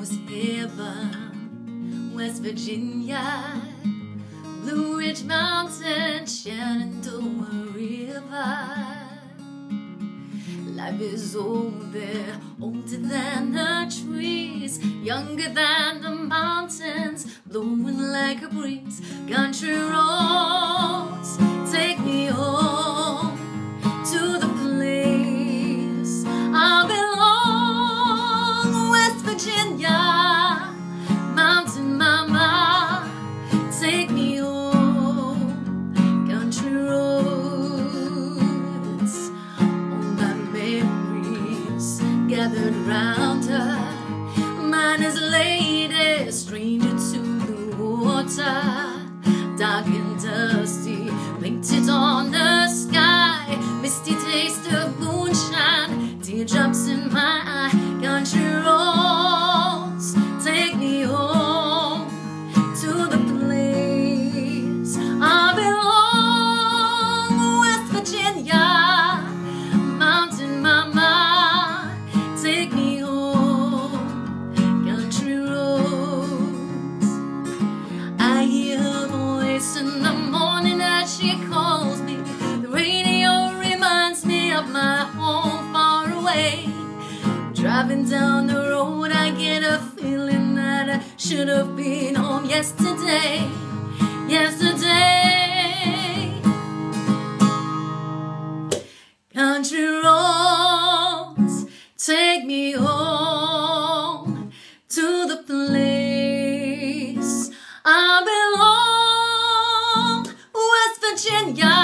was heaven, West Virginia, Blue Ridge Mountain, Shenandoah River. Life is old there, older than the trees, younger than the mountains, blowing like a breeze. Country roads, take me home to the place I belong. West Virginia, mountain mama, take me home. Country roads, all my memories gathered round her. Mine is lady, stranger to the water, dark and dusty, painted on the sky, misty taste of moonshine, teardrops in my eye. Country roads, take me home to the place I belong. West Virginia, mountain mama, take me home. Country roads, I hear her voice in the morning as she calls me. The radio reminds me of my home far away. Driving down the road, I get a feeling that I should have been home yesterday. Yesterday. Country roads, take me home to the place I belong. West Virginia.